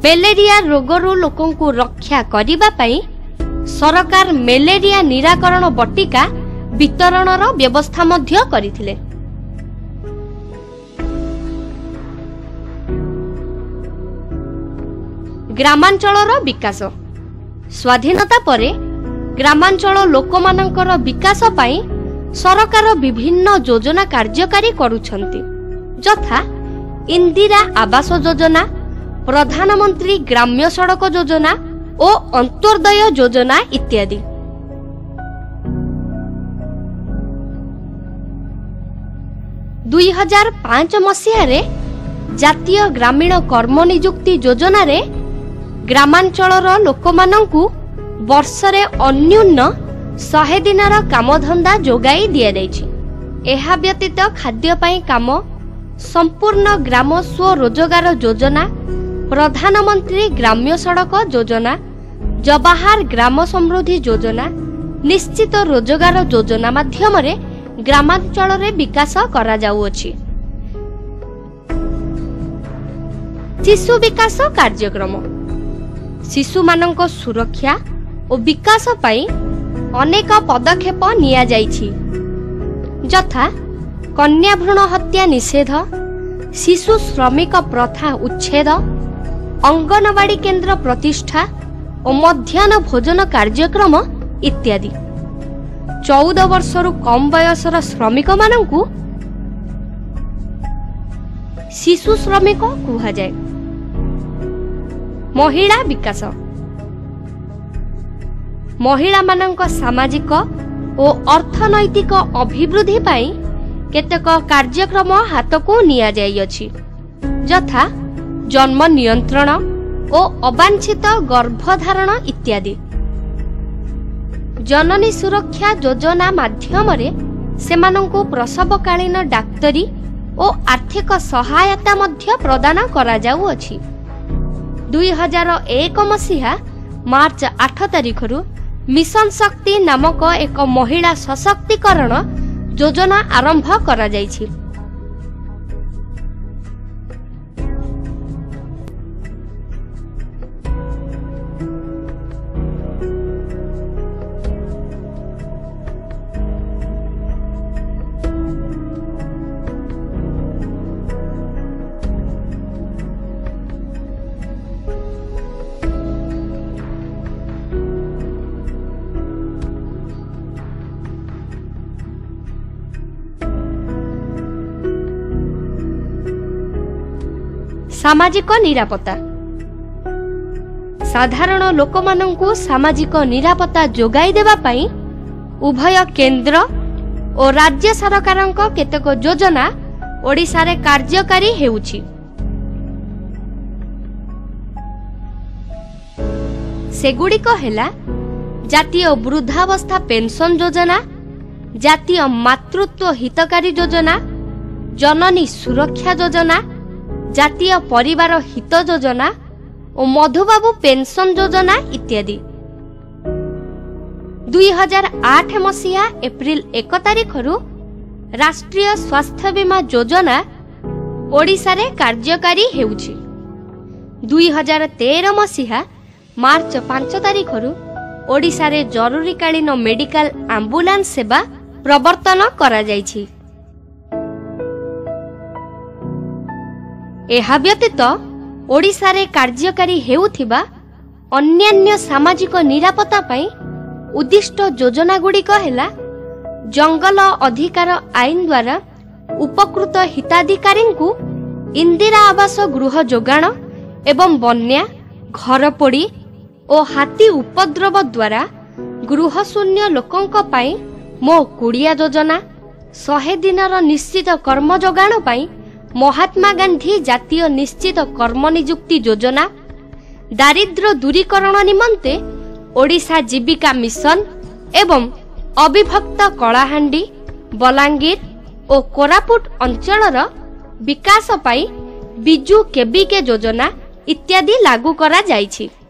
Malaria रोगरू लोकंकु रक्षा करिबा पई सरकार मेलेरिया निराकरण बटिका वितरणर व्यवस्था मध्य करिथिले। ग्रामांचलर विकास। स्वाधीनता परे ग्रामांचल लोकमानंकर विकास पाई सरकार विभिन्न योजना कार्यकारी करुछंती, जथा इंदिरा आवास योजना, प्रधानमंत्री ग्राम्य सड़क योजना और अंत्योदय योजना इत्यादि। दुई 2005 मसीह जातीय ग्रामीण कर्म नियुक्ति योजना रे ग्रामांचलर लोकमानंकु वर्षरे अन्यून 100 दिनर कामधंदा जोगाई दिया जायछि। एहा व्यतीत खाद्य पाई काम, संपूर्ण ग्राम स्वरोजगार योजना, प्रधानमंत्री ग्राम्य सड़क योजना, जवाहर ग्राम समृद्धि योजना, निश्चित रोजगार योजना माध्यम रे ग्रामांचल रे विकास करा जाउछि। शिशु विकास कार्यक्रम। शिशु मानक सुरक्षा और विकास पाई अनेक पदक्षेप निया जाइछि, जथा कन्या भ्रूण हत्या निषेध, शिशु श्रमिक प्रथा उच्छेद, अंगनवाड़ी केंद्र प्रतिष्ठा और मध्याह्न भोजन कार्यक्रम इत्यादि। 14 वर्षरु कम बयसर श्रमिक मानंकु शिशु श्रमिक कुहा जाए। महिला विकास। महिला मानंक सामाजिक और अर्थनैतिक अभिवृद्धि पाई केतेक कार्यक्रम हाथ को निया जाइछि, जथा जन्म नियंत्रण और अवांछित गर्भधारण इत्यादि। जननी सुरक्षा योजना माध्यम रे सेमानंकु प्रसवकालीन डाक्तरी और आर्थिक सहायता मध्य प्रदान करा जाउछि। 2001 मसीहा मार्च 8 तारिखरु मिशन शक्ति नामक एक महिला सशक्तिकरण योजना आरंभ करा जाइछि। सामाजिक निरापत्ता। साधारण लोकमानंकु सामाजिक निरापत्ता जोगाई देबा पई उभय केंद्र और राज्य सरकारक केतेक योजना ओडिसा रे कार्यकारी हेउछि। सेगुड़िक हेला जातीय वृद्धावस्था पेंशन योजना, जातीय मातृत्व हितकारी योजना, जननी सुरक्षा योजना, जातीय परिवार हित योजना और मधुबाबू पेंशन योजना इत्यादि। 2008 मसीहा एप्रिल 1 तारिखरु राष्ट्रीय स्वास्थ्य बीमा योजना ओडिसा रे कार्यकारी हेउछि। 2013 मसीहा मार्च 5 तारिखरु ओडिसा रे जरूरीकालीन मेडिकल एम्बुलेंस सेवा प्रवर्तन करा जाइछि। एहा व्यतीत ओडिसा रे कार्यकारी हेउथिबा अन्यान्य सामाजिक निरापत्ता पई उद्दिष्ट योजना गुड़िक हेला जंगल अधिकार आईन द्वारा उपकृत हिताधिकारी को इंदिरा आवास गृह जोगाण एवं बन्या, घर पोड़ी और हाथी उपद्रव द्वारा गृह शून्य लोकंक पाई मो कुड़िया योजना, 100 दिनर निश्चित कर्म जोगाण पाई महात्मा गांधी जातीय निश्चित कर्म नियुक्ति योजना, दारिद्र्य दूरीकरण निमंते ओडिशा जीविका मिशन एवं अविभक्त कलाहांडी, बलांगीर और कोरापुट अंचलर विकास पाई बिजू केबीके योजना इत्यादि लागू करा जाइछि।